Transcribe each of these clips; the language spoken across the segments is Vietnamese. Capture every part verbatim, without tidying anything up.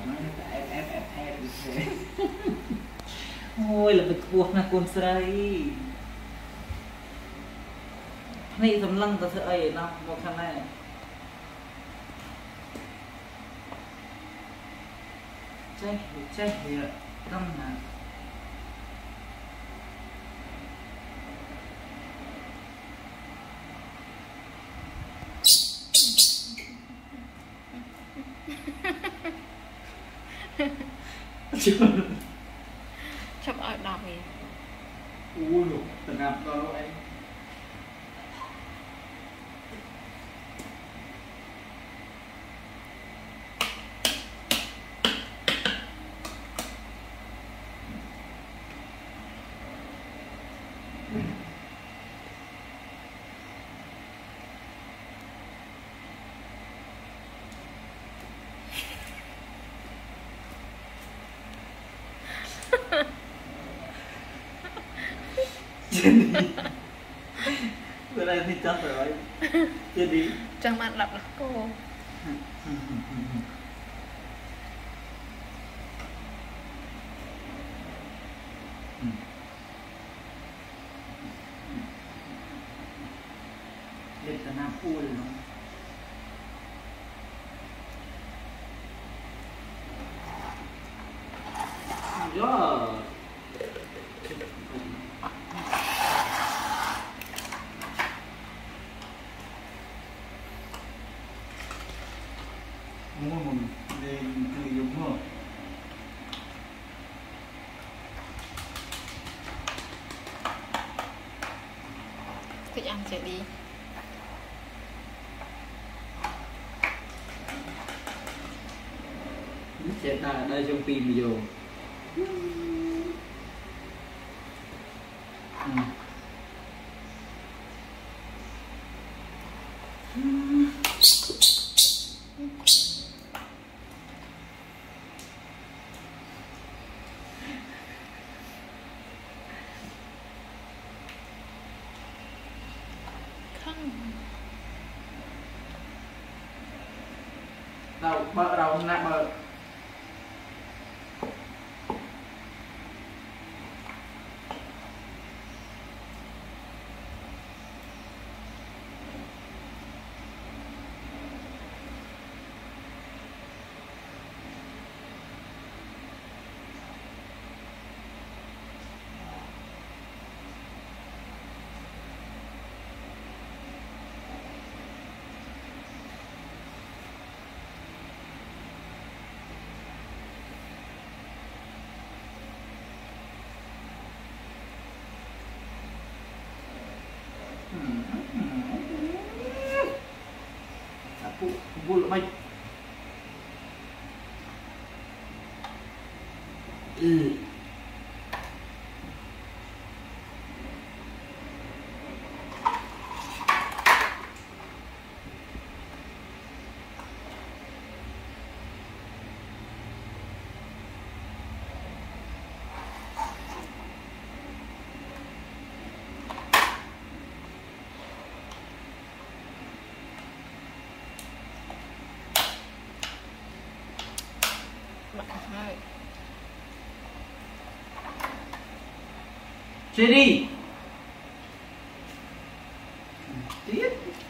nói ép ép ép ép như thế. Ôi là bịch buộc là con sợi này tầm lăng ta sợi nó một thằng này chết chết thì căm hả chụp ở đọc gì ui lục tận nạp vào đâu anh Jannie bữa nay thì chắc rồi Jannie chẳng bạn đọc là cô Liệt là nam phu rồi nó yeah. Mua một về từ giống rồi thích ăn chạy đi sẽ ta ở đây trong phim video ừ. Đâu, bờ đâu, nè bờ Happi bulu mai ừ. Chơi đi tiếp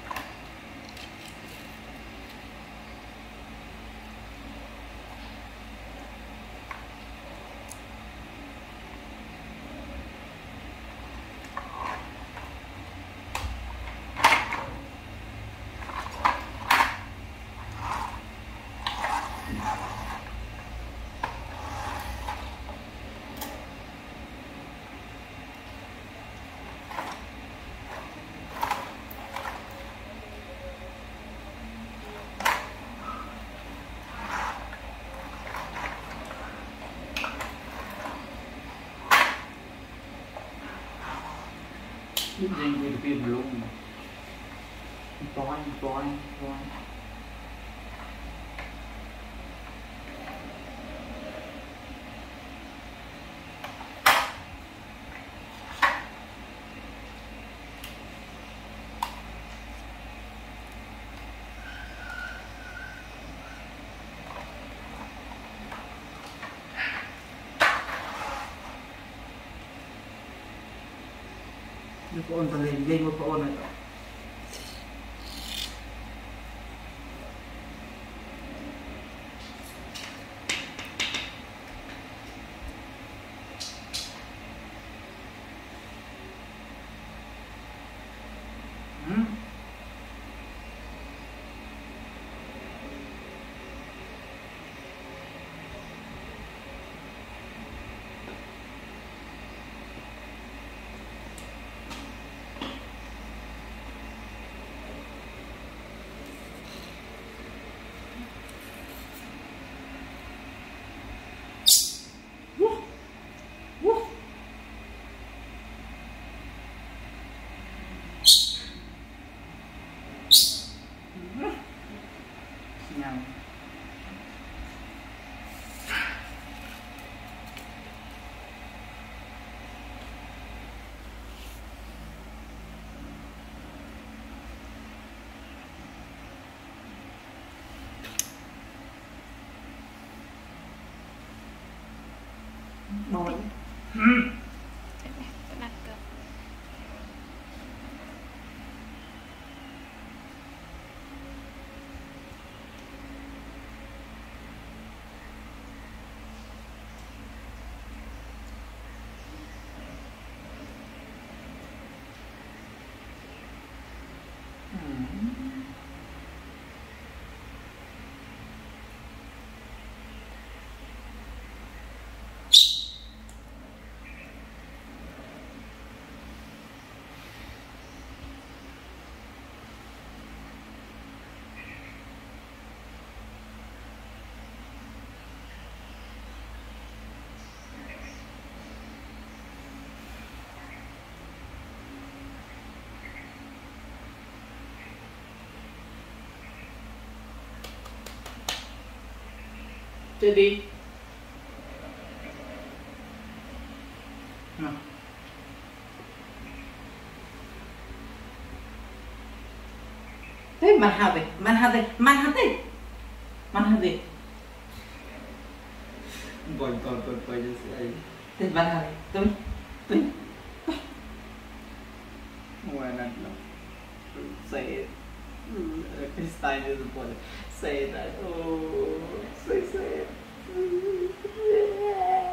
Biết danh với phim luôn toan toan toan Cô ôn tao lên lên một cô ôn này. Nhau. Bồi. Ừ. Đặt cược. Chơi đi. Nào. Thế mà hạt đi, man hạt đi, man hạt đi, man hạt đi. Gọi gọi gọi gọi cho sẽ. Thế man hạt đi, tôi, tôi, tôi. Ngoài này nó, say it. Cái style như thế này, say that, oh, say say.